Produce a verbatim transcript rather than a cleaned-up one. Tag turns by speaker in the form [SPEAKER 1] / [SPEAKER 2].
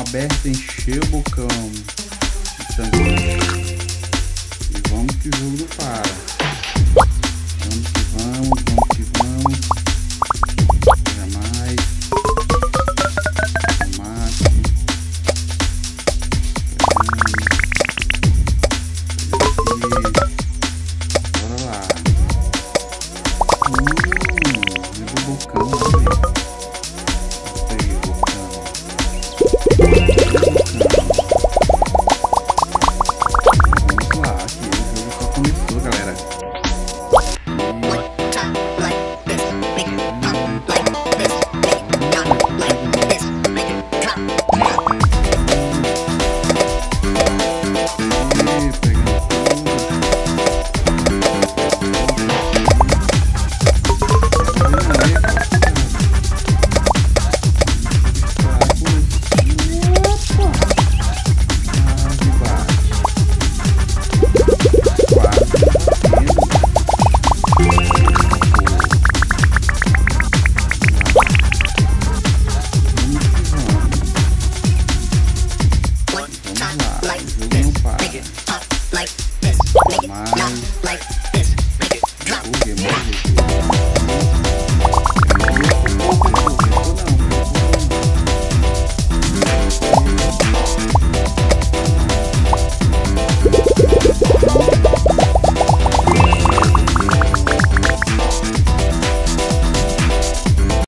[SPEAKER 1] aberta, encher o bocão de sanduíche. E vamos que o jogo não para. Vamos que vamos, vamos que vamos. Jamais. Tomate. Bora lá. Hum, leva o bocão, olha. Gostei, o bocão. Vamos lá, aqui o jogo só começou, galera.